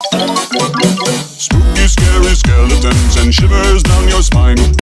Spooky, scary skeletons and shivers down your spine.